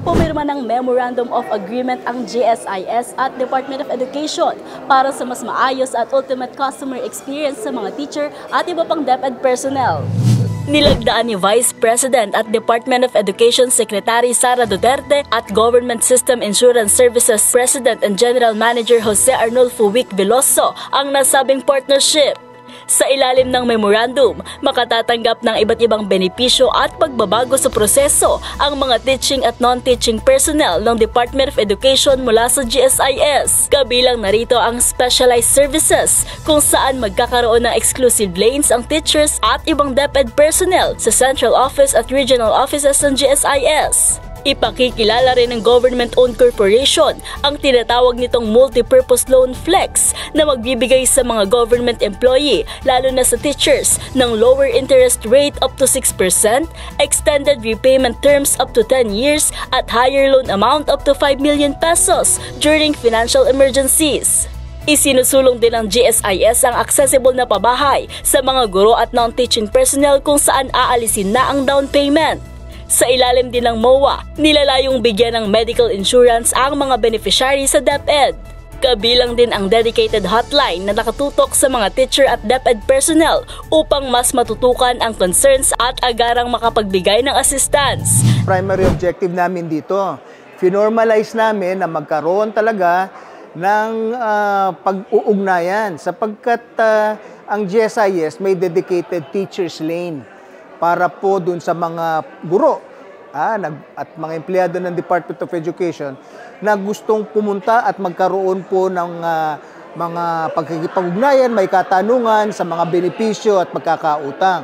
pumirma ng Memorandum of Agreement ang GSIS at Department of Education para sa mas maayos at ultimate customer experience sa mga teacher at iba pang DepEd personnel. Nilagdaan ni Vice President at Department of Education Secretary Sara Duterte at Government System Insurance Services President and General Manager Jose Arnulfo Wick Veloso ang nasabing partnership. Sa ilalim ng memorandum, makatatanggap ng iba't ibang benepisyo at pagbabago sa proseso ang mga teaching at non-teaching personnel ng Department of Education mula sa GSIS. Kabilang narito ang specialized services kung saan magkakaroon ng exclusive lanes ang teachers at ibang DepEd personnel sa central office at regional offices ng GSIS. Ipakikilala rin ng government-owned corporation ang tinatawag nitong multi-purpose loan flex na magbibigay sa mga government employee, lalo na sa teachers, ng lower interest rate up to 6%, extended repayment terms up to 10 years, at higher loan amount up to 5 million pesos during financial emergencies. Isinusulong din ng GSIS ang accessible na pabahay sa mga guro at non-teaching personnel kung saan aalisin na ang down payment. Sa ilalim din ng MOA, nilalayong bigyan ng medical insurance ang mga beneficiary sa DepEd. Kabilang din ang dedicated hotline na nakatutok sa mga teacher at DepEd personnel upang mas matutukan ang concerns at agarang makapagbigay ng assistance. Primary objective namin dito, finormalize namin na magkaroon talaga ng pag-uugnayan sapagkat ang GSIS may dedicated teachers lane para po dun sa mga guro at mga empleyado ng Department of Education na gustong pumunta at magkaroon po ng mga pagkikipag-ugnayan, may katanungan sa mga benepisyo at magkakautang.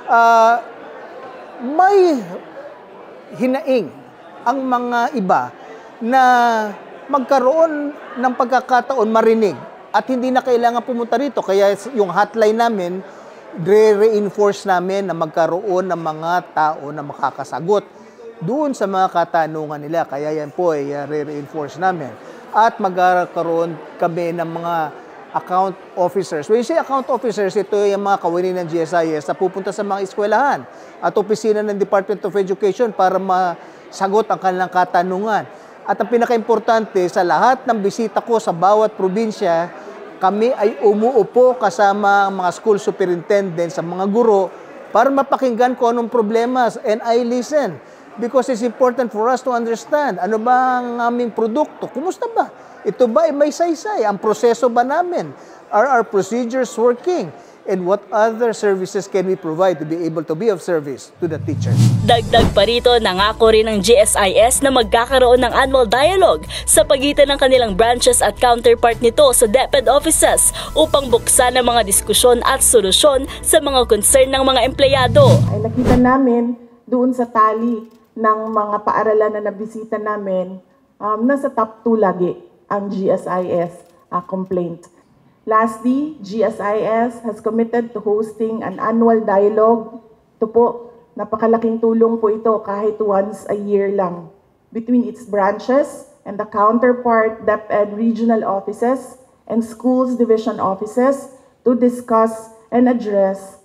May hinaing ang mga iba na magkaroon ng pagkakataon marinig at hindi na kailangan pumunta rito. Kaya yung hotline namin, re-reinforce namin na magkaroon ng mga tao na makakasagot doon sa mga katanungan nila. Kaya yan po ay re-reinforce namin. At magkakaroon kami ng mga account officers. When you say account officers, ito yung mga kawani ng GSIS na pupunta sa mga eskwelahan at opisina ng Department of Education para masagot ang kanilang katanungan. At ang pinaka-importante, sa lahat ng bisita ko sa bawat probinsya, kami ay umuupo kasama ang mga school superintendent sa mga guro para mapakinggan kung anong problema and I listen. Because it's important for us to understand ano ba ang aming produkto. Kumusta ba? Ito ba ay may saysay? Ang proseso ba namin? Are our procedures working? And what other services can we provide to be able to be of service to the teachers? Dagdag pa rito, nangako rin ng GSIS na magkakaroon ng annual dialogue sa pagitan ng kanilang branches at counterpart nito sa DepEd offices upang buksan ang mga diskusyon at solusyon sa mga concern ng mga empleyado. Ay nakita namin doon sa tali ng mga paaralan na nabisita namin, nasa top 2 lagi ang GSIS complaint. Lastly, GSIS has committed to hosting an annual dialogue. Ito po, napakalaking tulong po ito kahit once a year lang between its branches and the counterpart DepEd regional offices and schools division offices to discuss and address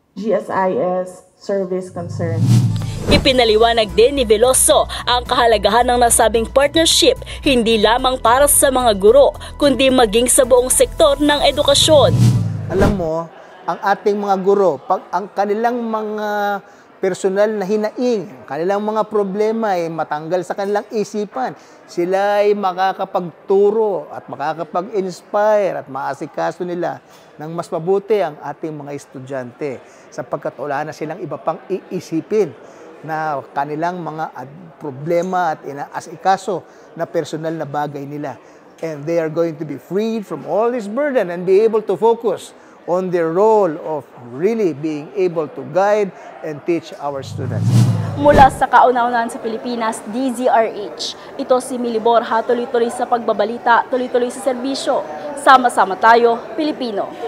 GSIS service concerns. Ipinaliwanag din ni Veloso ang kahalagahan ng nasabing partnership hindi lamang para sa mga guro, kundi maging sa buong sektor ng edukasyon. Alam mo, ang ating mga guro, pag ang kanilang mga personal na hinaing, kanilang mga problema ay matanggal sa kanilang isipan, sila ay makakapagturo at makakapag-inspire at maasikaso nila ng mas mabuti ang ating mga estudyante sapagkat wala na silang iba pang iisipin na kanilang mga problema at inaasikaso na personal na bagay nila. And they are going to be freed from all this burden and be able to focus on their role of really being able to guide and teach our students. Mula sa kauna-unahan sa Pilipinas, DZRH. Ito si Milibor, tuloy-tuloy sa pagbabalita, tuloy-tuloy sa serbisyo. Sama-sama tayo, Pilipino.